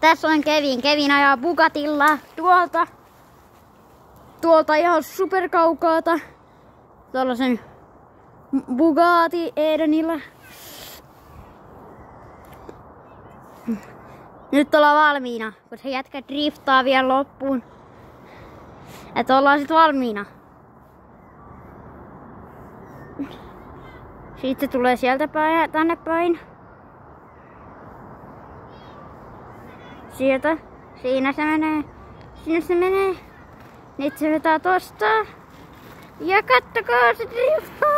Tässä on Kevin. Kevin ajaa Bugatilla tuolta ihan superkaukaata. Tuollaisen Bugatti Edenillä. Nyt ollaan valmiina, kun se jätkä driftaa vielä loppuun. Että ollaan sit valmiina. Sitten se tulee sieltä päin, tänne päin. Sieltä. Siinä se menee. Sinne se menee. Nyt se vetää tosta. Ja kattokaa, se driftaa.